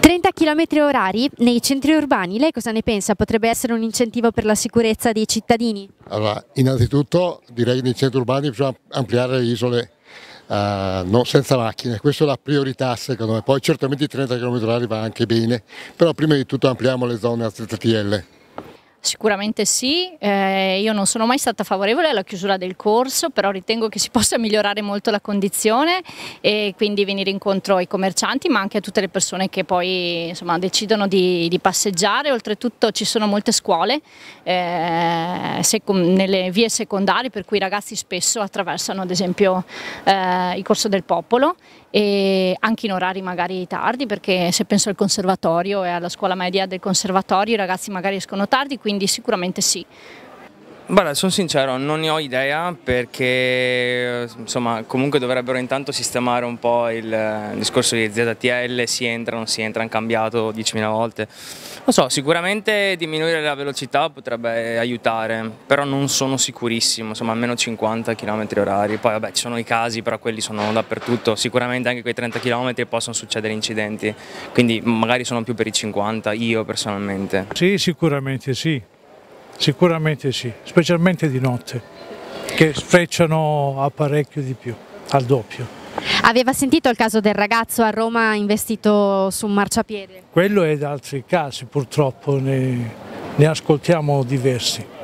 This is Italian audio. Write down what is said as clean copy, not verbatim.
30 km orari nei centri urbani, lei cosa ne pensa? Potrebbe essere un incentivo per la sicurezza dei cittadini? Allora, innanzitutto direi che nei centri urbani bisogna ampliare le isole non senza macchine, questa è la priorità secondo me, poi certamente i 30 km orari va anche bene, però prima di tutto ampliamo le zone a ZTL. Sicuramente sì, io non sono mai stata favorevole alla chiusura del corso, però ritengo che si possa migliorare molto la condizione e quindi venire incontro ai commercianti ma anche a tutte le persone che poi insomma, decidono di passeggiare. Oltretutto ci sono molte scuole nelle vie secondarie per cui i ragazzi spesso attraversano ad esempio il Corso del Popolo e anche in orari magari tardi, perché se penso al conservatorio e alla scuola media del conservatorio i ragazzi magari escono tardi, quindi sicuramente sì. Guarda, sono sincero, non ne ho idea perché insomma comunque dovrebbero intanto sistemare un po' il discorso di ZTL, si entra, non si entra, hanno cambiato 10.000 volte. Non so, sicuramente diminuire la velocità potrebbe aiutare, però non sono sicurissimo, insomma almeno 50 km orari, poi vabbè ci sono i casi, però quelli sono dappertutto, sicuramente anche quei 30 km possono succedere incidenti, quindi magari sono più per i 50, io personalmente. Sì, sicuramente sì. Sicuramente sì, specialmente di notte, che sfrecciano a parecchio di più, al doppio. Aveva sentito il caso del ragazzo a Roma investito su un marciapiede? Quello è da altri casi, purtroppo ne ascoltiamo diversi.